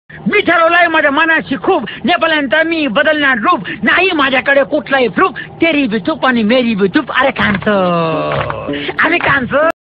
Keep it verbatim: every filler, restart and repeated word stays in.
मी ठरवलंय माझ्या मनाशी खूप नेपाळ्यांचा मी बदलणार रूप नाही माझ्याकडे कुठलाही प्रूफ तेरी बी चूप आणि मेरी बी चूप. अरे कांच अरे कांच